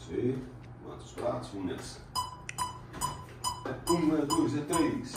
Isso aí. Bota os pratos, vamos nessa. É 1, é 2, é 3.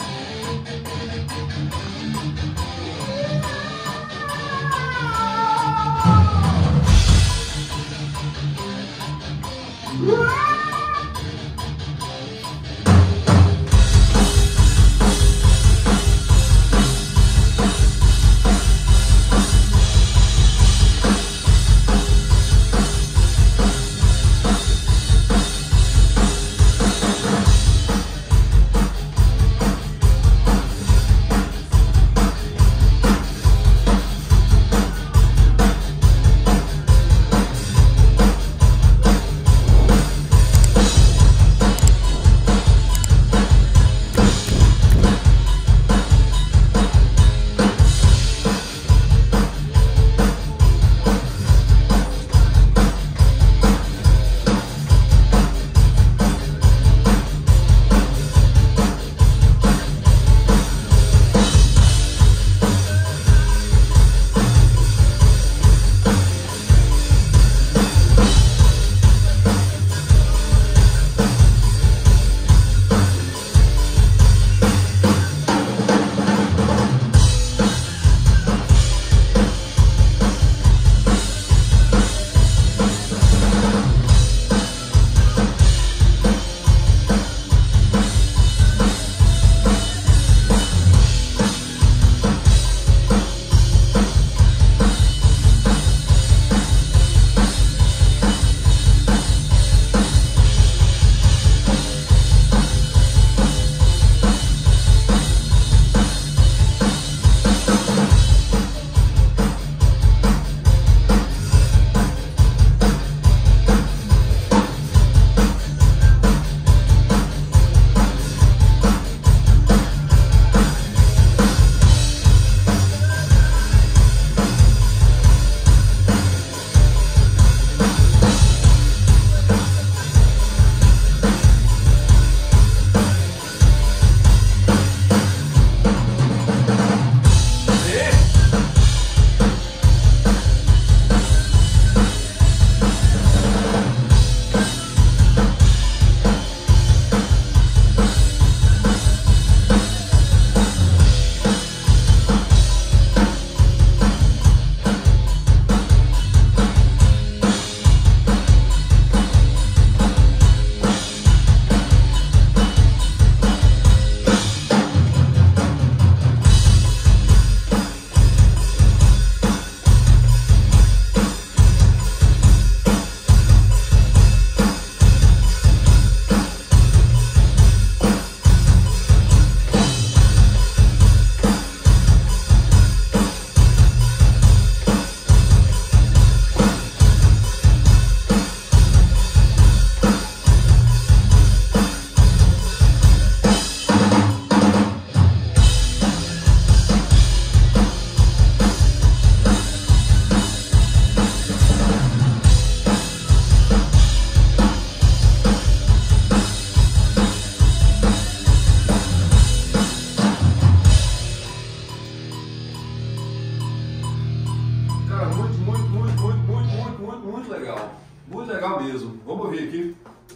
Muito legal mesmo. Vamos ouvir aqui.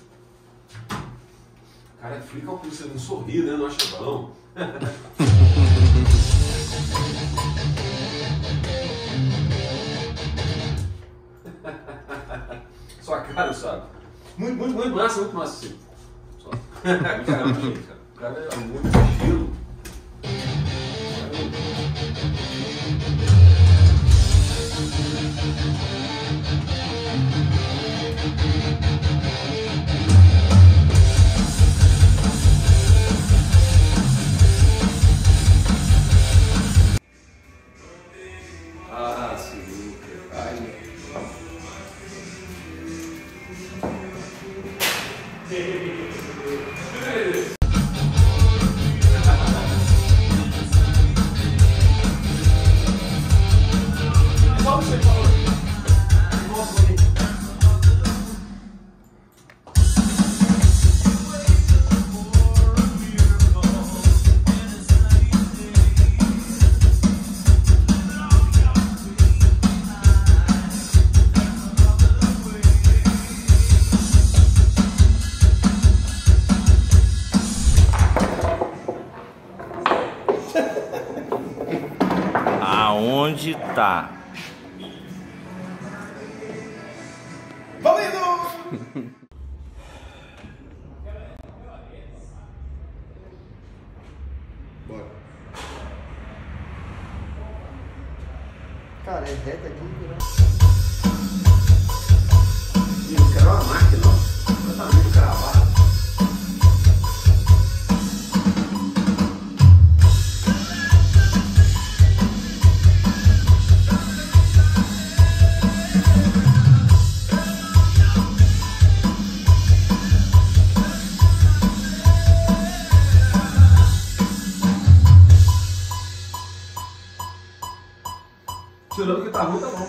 Cara, fica com você não sorrir, né? Não acha bom. Sua cara, sabe? Muito massa, sim. Só. Caramba, gente, cara. O cara é muito estilo. Ah, sim. Ai. onde tá. Vamos indo! Bora. Cara, é reta aqui, né? E não quero uma máquina, ó. Já tá muito cravado. Tirando que tá ruim, tá bom.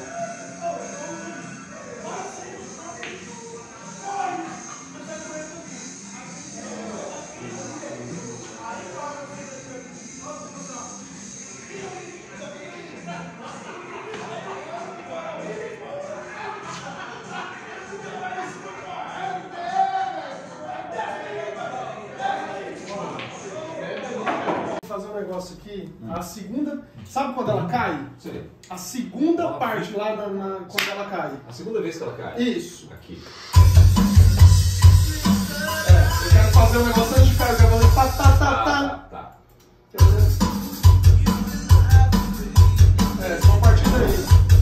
Fazer um negócio aqui, a segunda, sabe quando ela cai? Sim. A segunda parte lá quando ela cai. A segunda vez que ela cai. Isso. Aqui. Eu quero fazer um negócio antes de cair, eu quero fazer tá, tá, tá, tá. Tá. Só a partir daí.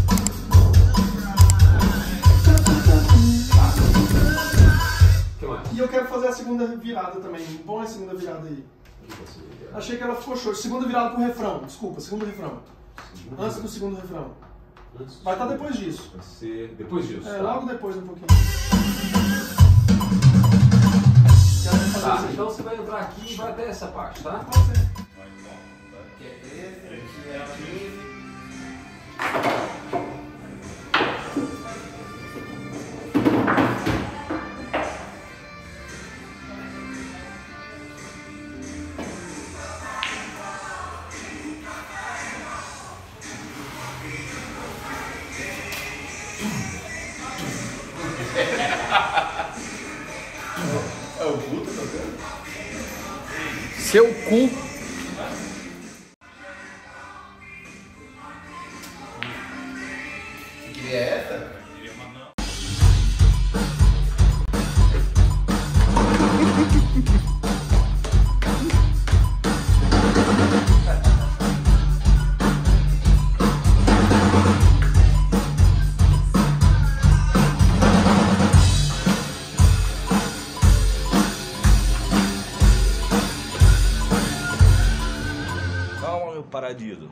O que mais? E eu quero fazer a segunda virada também. Bom é a segunda virada aí. Achei que ela ficou show. Segunda virada pro refrão. Desculpa, segundo refrão. Antes do segundo refrão. Vai estar depois disso. Vai ser depois disso. É, tá? logo depois um pouquinho. Tá, então você vai entrar aqui e vai até essa parte, tá? Pode ser. É o Guto, tá vendo? Seu cu. Que é essa? Calma, meu paradiso.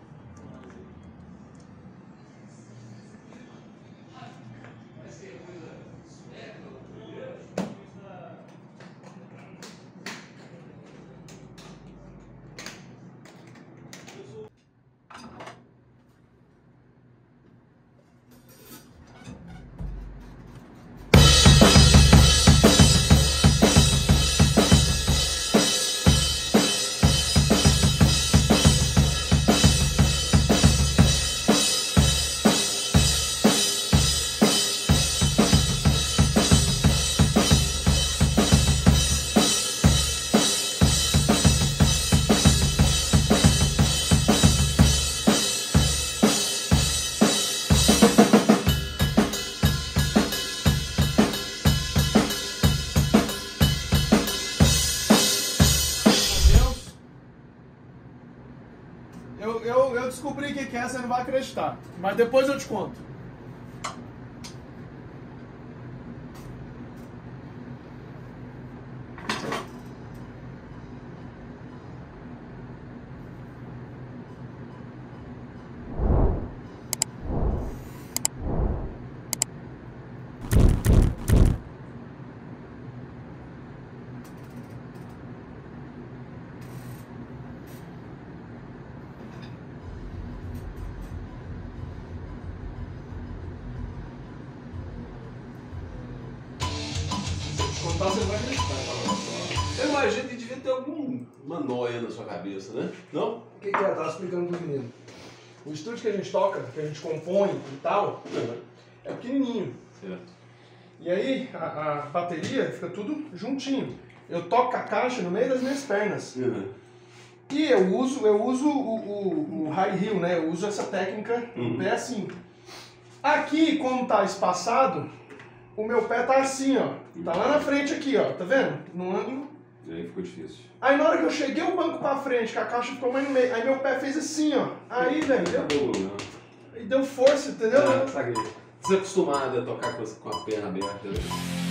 Eu descobri o que é, você não vai acreditar. Mas depois eu te conto. Contar, você não vai acreditar. Eu imagino que devia ter alguma noia na sua cabeça, né? Não? O que é? Eu tava explicando pro menino. O estúdio que a gente toca, que a gente compõe e tal, é pequenininho. Certo. E aí a bateria fica tudo juntinho. Eu toco a caixa no meio das minhas pernas. E eu uso o high heel, né? Eu uso essa técnica no pé assim. Aqui, como tá espaçado, o meu pé tá assim, ó. Tá lá na frente aqui, ó. Tá vendo? No ângulo. E aí ficou difícil. Aí na hora que eu cheguei o banco pra frente, que a caixa ficou mais no meio, aí meu pé fez assim, ó. Aí, velho, aí deu força, entendeu? Sabe? Desacostumado a tocar com a perna aberta, né?